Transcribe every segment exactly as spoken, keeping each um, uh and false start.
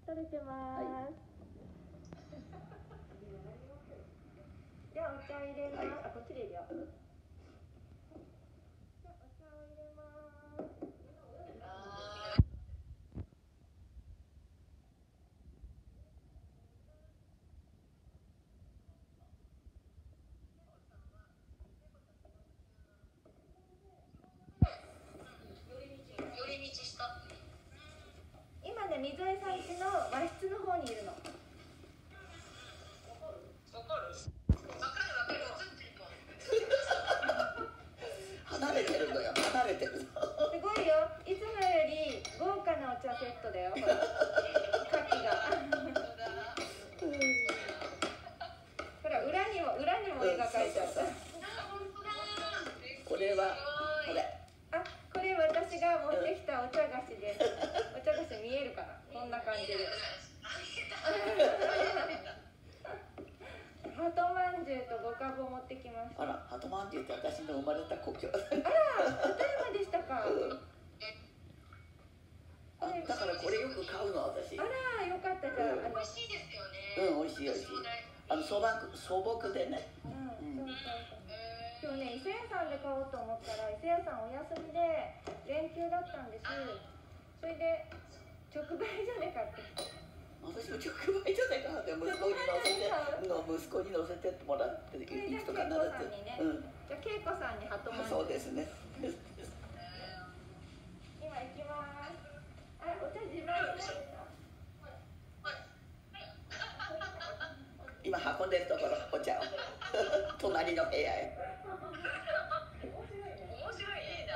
取れてます。はい、じゃあお茶入れます。はい、あ、こっちでいいよ。じゃあお茶を入れます。今ね、水江さん家の和室の方にいるの。 離れてるのよ、離れてるの。すごいよ、いつもより豪華なお茶セットだよ。ほら、カキが。ほら、裏にも、裏にも絵が描いてあった。 これは、これ。 あ、これ私が持ってきたお茶菓子です。お茶菓子見えるかな、こんな感じで。鳩まんじゅうとごかぶを持ってきました。 あら、鳩まんじゅうって私の生まれた故郷。 あら、立山でしたか。うん、 あ、だからこれよく買うの私。 あら、よかったじゃん。 美味しいですよね。 うん、美味しい美味しい。あの素朴素朴でね。 うん、そうそうそう。今日ね、伊勢屋さんで買おうと思ったら伊勢屋さんお休みで連休だったんです。それで直売所で買ってきた。 私も直売所で買って息子に乗せての息子に乗せてってもらって行くと必ず。 うん。じゃあ恵子さんに鳩まんじゅう。 そうですね。 今行きます。あ、お茶自慢しました。 今運んでるところ、お茶を隣の部屋へ。 面白いね。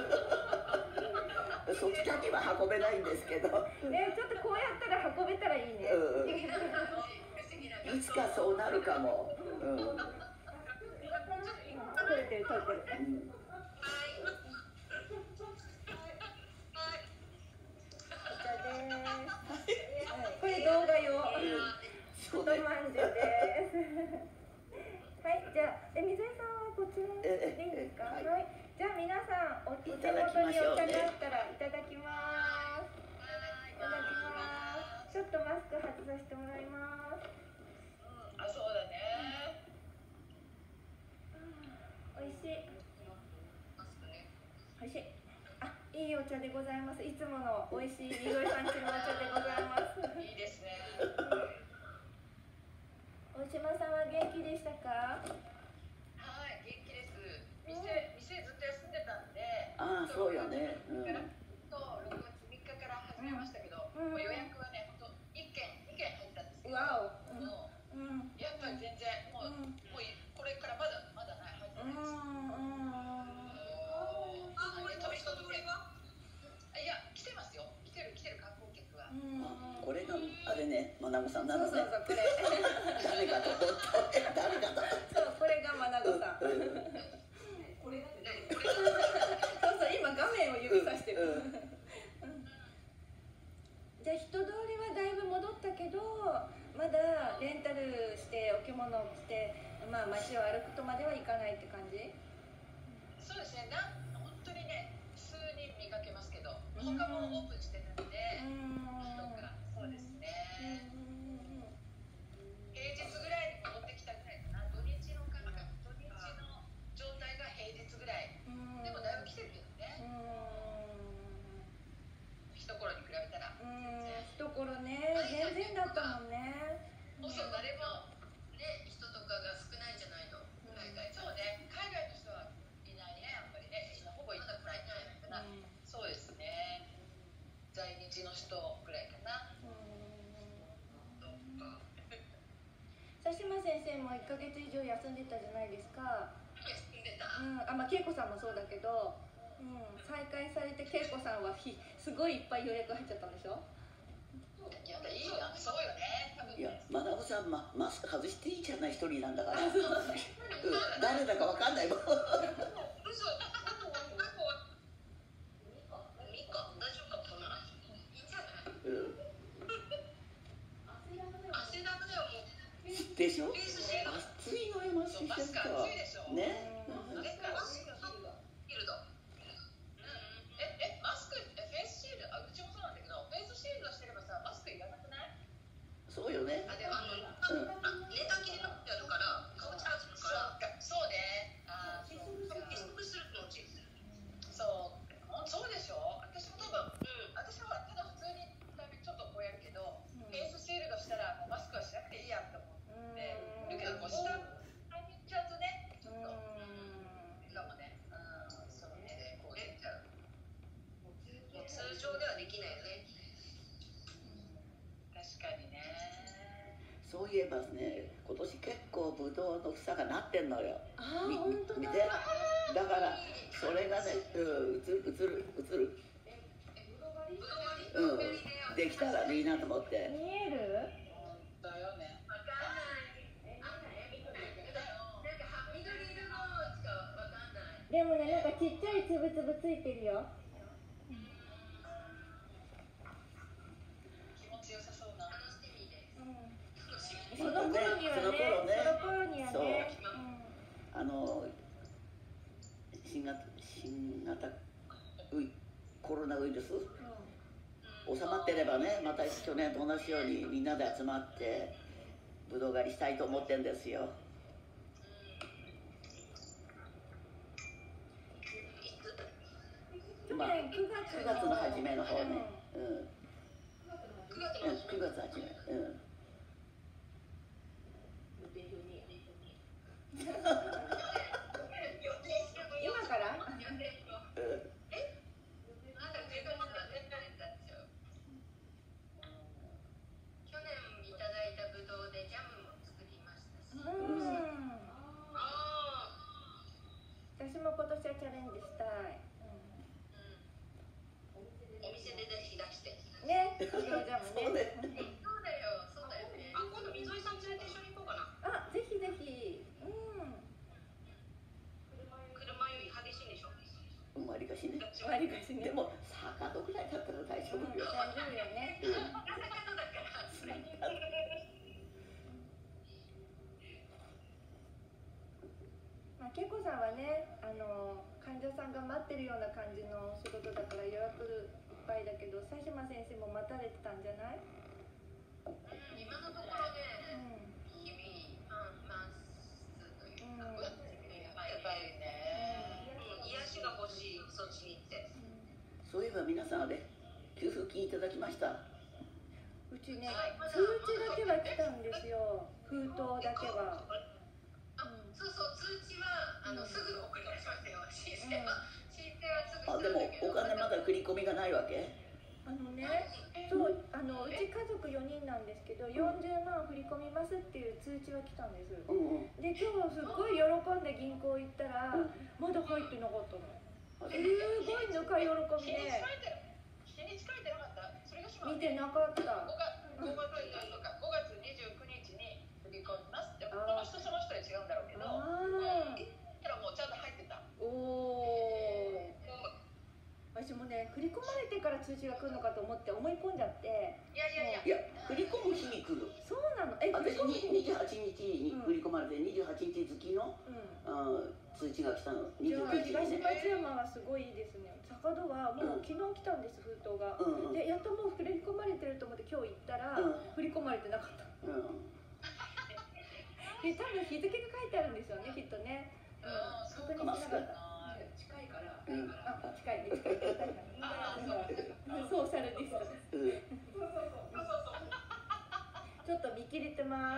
そっちだけは運べないんですけど。 ね、ちょっとこうやったら運べたらいいね。 うん、いつかそうなるかも。うん。取れてる取れてる。うん、お茶です。これ動画用。鳩まんじゅうです。はい、じゃあ、え、水江さんはこちらでいいですか。はい、はい、じゃあ、皆さん、お手元にお茶があったら、いただきます。いただきます。ちょっとマスク外させてもらいます。 あ、そうだね。 美味しい。美味しい。あ、いいお茶でございます。いつもの美味しい水江さん家のお茶でございます。 いいですね。 大島さんは元気でしたか？ はい、元気です。店、店ずっと休んでたんで。 ああ、そうよね。 うん。とろくがつみっかから始めましたけど、うん、もう予約はね、本当一件二件入ったんですけど。 わお。 うん。やっぱり全然もう、うん、もうこれからまだまだない入ってないです。うん。あ、これ飛び人通りは？いや、来てますよ。来てる来てる観光客は。 これがあれね、まなごさんなのね。 そうそうそう、これ。 誰かと思った。誰かと。 そう、これがまなごさん。これが何？これが。そうそう、今画面を指さしてる。じゃあ人通りはだいぶ戻ったけど、まだレンタルしてお着物を着て、まあ街を歩くとまではいかないって感じ？ そうですね。な本当にね、数人見かけますけど、他もオープンしてるんで。とか、そうですね。平日ぐらいに戻ってきたぐらいかな。土日の感覚、土日の状態が平日ぐらい。でもだいぶ来てるけどね。一頃に比べたら。 一頃ね、全然だったもんね。 そうそう、誰もね、人とかが少ないんじゃないの。海外、そうね、海外の人はいないね、やっぱりね。ほぼいなくらいないかな。そうですね。在日の人ぐらいかな。 佐島先生もいっかげつ以上休んでたじゃないですか。 休んでた。 うん、あ、まあ恵子さんもそうだけど、うん、再開されて恵子さんはひすごいいっぱい予約入っちゃったんでしょ。 やっぱいいよ、そうよね。多分。 いや、まなごさん、ま、マスク外していいじゃない、一人なんだから。うん、誰だかわかんないもん。嘘。でしょ。暑いのよ、マスクしてると。ね。 え、え、マスク、フェイスシールド、あ、うちもそうなんだけど、フェイスシールドしてればさ、マスクいらなくない？ できないよね。確かにね。 そういえばね、今年結構ブドウの房がなってんのよ。 ああ、 み本当だ。 見て、だからそれがね、うん、映る映る映る。うん、できたらいいなと思って。 見える？ だよね。わかんない。なんか緑色のしかわかんない。 でもね、なんかちっちゃいつぶつぶついてるよ。 気持ちよさそうな。楽しみです。 うん。その頃にはね、その頃にはね、 あの新型新型ウイコロナウイルス収まってればね、また去年と同じようにみんなで集まってぶどう狩りしたいと思ってんですよ。まあ、くがつの初めの方ね。うん。くがつ初め。うん。 今から？私も今年はチャレンジしたい。 お店で出して。 ね、ぶどうジャムね。 そうだよ、そうだよね。あ、今度溝井さん連れて一緒に行こうかな。 あ、ぜひぜひ。うん。 車酔い激しいでしょ。 うん、わりかしね。 わりかしね。 でも坂戸ぐらいだったら大丈夫よ。 大丈夫よね。 うん。 坂戸だから。 まあ、けいこさんはね、あの患者さんが待ってるような感じの仕事だから予約いっぱいだけど、佐島先生も待たれてたんじゃない？ 今のところね、日々満室というか、やっぱりね、癒しが欲しい、そっちに行って。 そういえば皆さんあれ給付金いただきました？ うちね、通知だけは来たんですよ。封筒だけは。 そうそう、通知はあのすぐ送り出しましたよ。申請は申請はすぐ。 あ、でもお金まだ振り込みがないわけ？ あのね、そう、あのうち家族よにんなんですけど、よんじゅうまん振り込みますっていう通知は来たんです。 うんうん。 で、今日すっごい喜んで銀行行ったら、まだ入ってなかったの。すごいぬか喜びで。 日にち書いてなかった？それがしま見てなかった。 ごがつにじゅうくにちに振り込みますって。この人その人で違うんだろうけど。ああ。たらもうちゃんと入ってた。 おお。私もね、振り込まれてから通知が来るのかと思って思い込んじゃって。 いやいやいや。 いや、振り込む日に来る。 そうなの？え、 私にじゅうはちにちに振り込まれて、にじゅうはちにち付きの、うん、あ通知が来たの。にじゅうくにちに、ね。 東松山はすごいいいですね。坂戸はもう昨日来たんです、封筒が。うんうん、で、やっともう振り込まれてると思って今日行ったら、うん、振り込まれてなかった。うん、で、多分日付が書いてあるんですよね、きっとね。うん、確認しなかった。 近いから。 うん、あ、近いね、近い。ソーシャルディスタンス。うん、ちょっと見切れてます。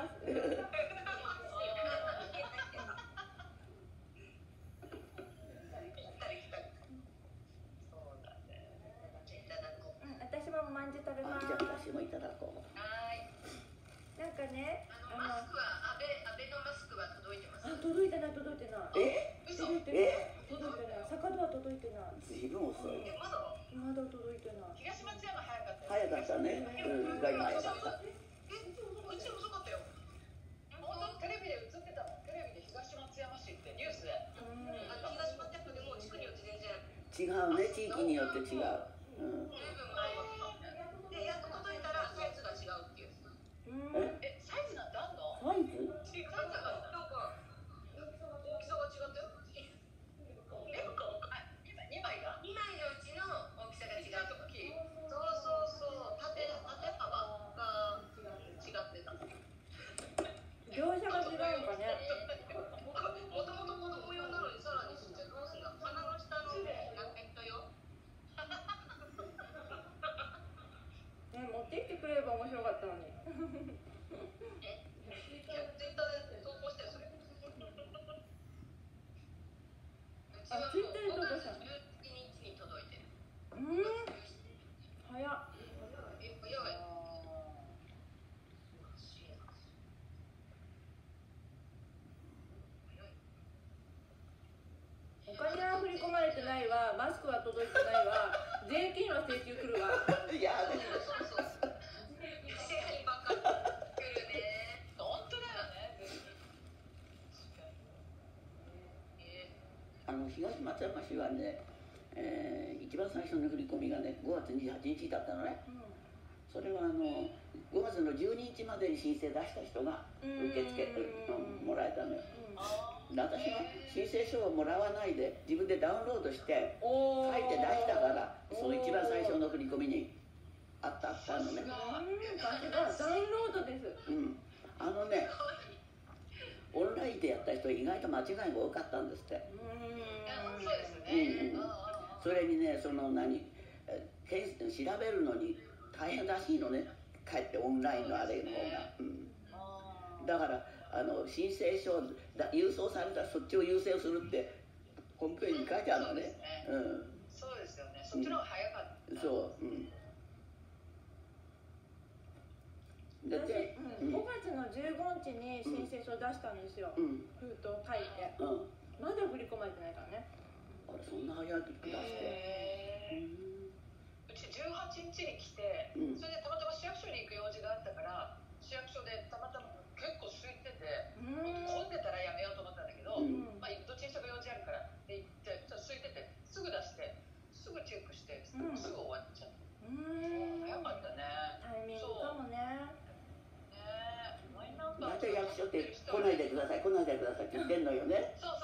私もまんじゅう食べます。 私もいただこう。 はい。なんかね、 あのマスクは安倍安倍のマスクは届いてます。 あ、届いてない届いてない。 え？ 届いてない。届いてない。坂戸は届いてない。 随分遅い。 まだまだ届いてない。 東松山早かった。 早かったね。うん、意外に早かった。 え、うち遅かったよ。本当テレビで映ってたの。テレビで東松山市ってニュースで。うん。あの東松山でも地区によって全然違うね、地域によって違う。うん。 随分前でやっと届いたらサイズが違うっていう。え、サイズなんてあんの？ サイズ？ 違うかなんか大きさが違ったよ。え、にまいが？にまいのうちの大きさが違うとか。そうそうそう。縦縦幅が違ってた。 業者が違うのかね。 もともと子供用なのにさらにちっちゃい。どうすんだ？鼻の下のラケットよ。 ね、持ってきてくれれば面白かったのに。 え、いやツイッターで投稿してよそれ。 あ、ツイッターで投稿したの。 じゅういちにちに届いてる。 うん。早請求来るわ。 いやね。 そうそうそう。一斉にばっかり来るね。本当だよね。確かに。えあの東松山市はね、えー、一番最初の振り込みがねごがつにじゅうはちにちだったのね。それはあのごがつのじゅうににちまでに申請出した人が受け付け、うん、もらえたのよ。で私は申請書をもらわないで自分でダウンロードして書いて出したからその一番最初の振り込みにあったあったのね。 うん、さすがダウンロードです。 うん、あのねオンラインでやった人意外と間違いが多かったんですって。 そうですね。 うんうん、それにねその何検調べるのに大変らしいのねかえってオンラインのあれの方が。うん、だからあの申請書だ郵送されたらそっちを優先するってホームページに書いてあるのね。うん。 そうですよね。そっちの方が早かった。 そう。うん。 私、うん、ごがつのじゅうごにちに申請書出したんですよ。うん、封筒書いて。うん。まだ振り込まれてないからね。 あれそんな早く出して。 うちじゅうはちにちに来て、うん、それでたまたま市役所に行く用事があったから市役所でたまたま結構空いてて、混んでたらやめようと思ったんだけど、うん、まあどっちにしろ用事あるからって言ってちょっと空いててすぐ出してすぐチェックして、うん、すぐ終わっちゃった。うん、早かったね。 タイミングかもね。 また役所って来ないでください来ないでくださいって言ってんのよね。 そうそう